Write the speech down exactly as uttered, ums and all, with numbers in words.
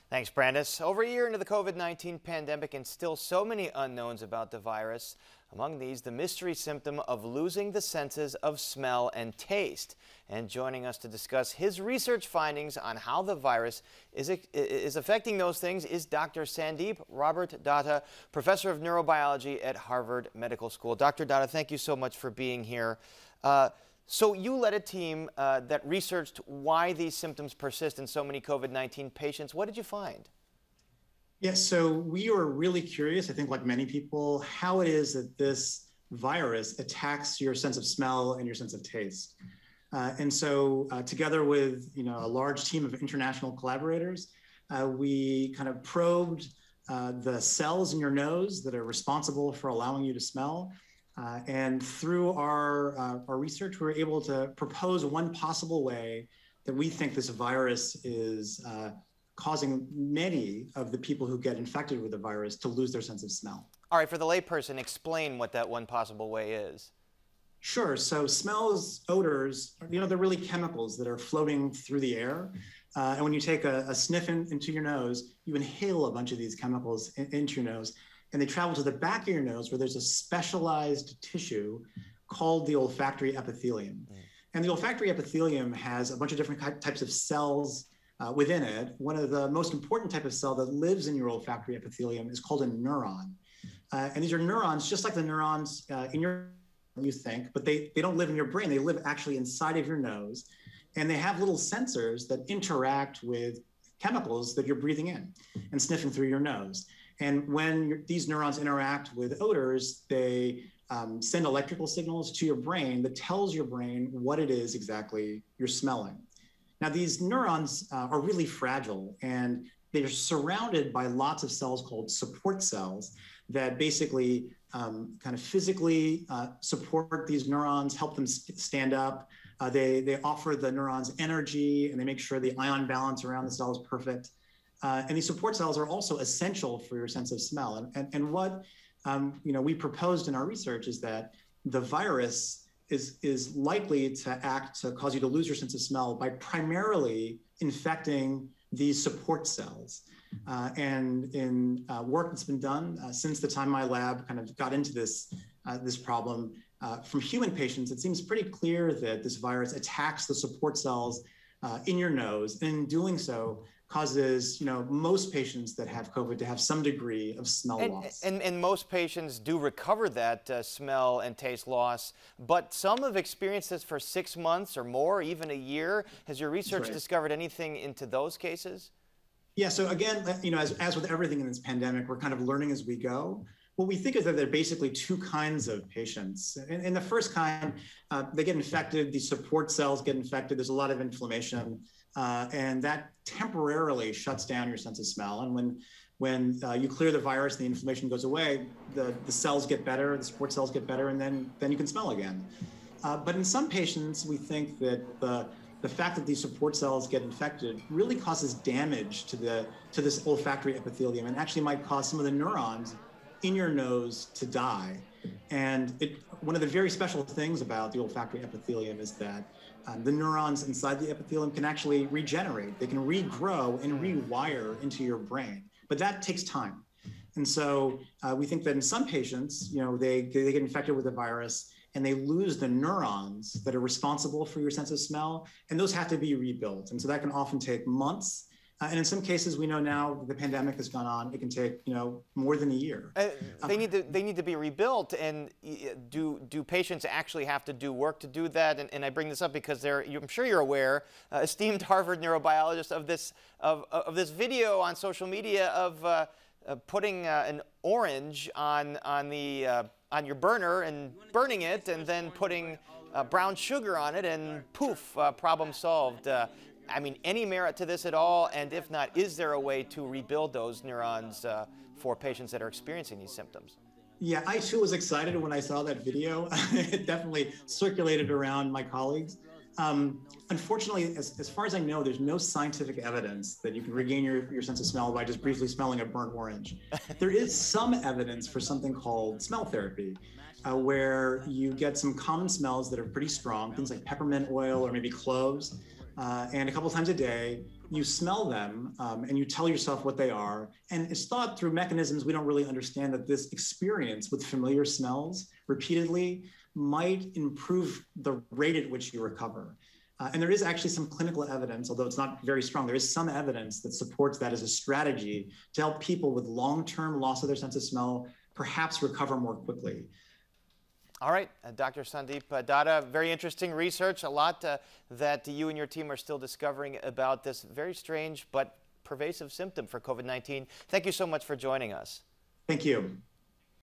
Thanks, Brandis. Over a year into the COVID nineteen pandemic and still so many unknowns about the virus. Among these, the mystery symptom of losing the senses of smell and taste. And joining us to discuss his research findings on how the virus is, is affecting those things is Doctor Sandeep Robert Datta, professor of neurobiology at Harvard Medical School. Doctor Datta, thank you so much for being here. Uh, So you led a team uh, that researched why these symptoms persist in so many COVID nineteen patients. What did you find? Yes, so we were really curious, I think like many people, how it is that this virus attacks your sense of smell and your sense of taste. Uh, and so uh, together with you know, a large team of international collaborators, uh, we kind of probed uh, the cells in your nose that are responsible for allowing you to smell. Uh, and through our, uh, our research, we were able to propose one possible way that we think this virus is uh, causing many of the people who get infected with the virus to lose their sense of smell. All right, for the layperson, explain what that one possible way is. Sure. So smells, odors, you know, they're really chemicals that are floating through the air. Uh, and when you take a, a sniff in, into your nose, you inhale a bunch of these chemicals in, into your nose. And they travel to the back of your nose where there's a specialized tissue called the olfactory epithelium. Mm. And the olfactory epithelium has a bunch of different types of cells uh, within it. One of the most important type of cell that lives in your olfactory epithelium is called a neuron. Uh, and these are neurons, just like the neurons uh, in your, you think, but they, they don't live in your brain. They live actually inside of your nose. And they have little sensors that interact with chemicals that you're breathing in and sniffing through your nose. And when these neurons interact with odors, they um, send electrical signals to your brain that tells your brain what it is exactly you're smelling. Now, these neurons uh, are really fragile, and they're surrounded by lots of cells called support cells that basically um, kind of physically uh, support these neurons, help them st stand up. Uh, they, they offer the neurons energy, and they make sure the ion balance around the cell is perfect. Uh, and these support cells are also essential for your sense of smell. And, and, and what um, you know, we proposed in our research is that the virus is, is likely to act to cause you to lose your sense of smell by primarily infecting these support cells. Uh, and in uh, work that's been done uh, since the time my lab kind of got into this, uh, this problem, uh, from human patients, it seems pretty clear that this virus attacks the support cells uh, in your nose, and in doing so, causes, you know, most patients that have COVID to have some degree of smell and, loss. And, and most patients do recover that uh, smell and taste loss, but some have experienced this for six months or more, even a year. Has your research right. discovered anything into those cases? Yeah, so again, you know, as, as with everything in this pandemic, we're kind of learning as we go. What we think is that there are basically two kinds of patients. In, in the first kind, uh, they get infected, these support cells get infected, there's a lot of inflammation. Uh, and that temporarily shuts down your sense of smell. And when when uh, you clear the virus, the inflammation goes away, the, the cells get better, the support cells get better, and then, then you can smell again. Uh, but in some patients, we think that the, the fact that these support cells get infected really causes damage to, the, to this olfactory epithelium, and actually might cause some of the neurons in your nose to die. And it, one of the very special things about the olfactory epithelium is that um, the neurons inside the epithelium can actually regenerate. They can regrow and rewire into your brain, but that takes time. And so uh, we think that in some patients, you know, they, they get infected with the virus and they lose the neurons that are responsible for your sense of smell, and those have to be rebuilt. And so that can often take months. Uh, and in some cases, we know now that the pandemic has gone on, it can take, you know, more than a year. Uh, they need to they need to be rebuilt. And do do patients actually have to do work to do that? And, and I bring this up because they're, I'm sure you're aware, uh, esteemed Harvard neurobiologist, of this of of this video on social media of uh, uh, putting uh, an orange on on the uh, on your burner and burning it, and then putting uh, brown sugar on it, and poof, uh, problem solved. Uh, I mean, any merit to this at all? And if not, is there a way to rebuild those neurons uh, for patients that are experiencing these symptoms? Yeah, I too was excited when I saw that video. It definitely circulated around my colleagues. Um, unfortunately, as, as far as I know, there's no scientific evidence that you can regain your, your sense of smell by just briefly smelling a burnt orange. There is some evidence for something called smell therapy, uh, where you get some common smells that are pretty strong, things like peppermint oil or maybe cloves. Uh, and a couple times a day, you smell them um, and you tell yourself what they are. And it's thought through mechanisms we don't really understand that this experience with familiar smells repeatedly might improve the rate at which you recover. Uh, and there is actually some clinical evidence, although it's not very strong, there is some evidence that supports that as a strategy to help people with long-term loss of their sense of smell perhaps recover more quickly. All right, uh, Doctor Sandeep uh, Datta, very interesting research, a lot uh, that you and your team are still discovering about this very strange but pervasive symptom for COVID nineteen. Thank you so much for joining us. Thank you.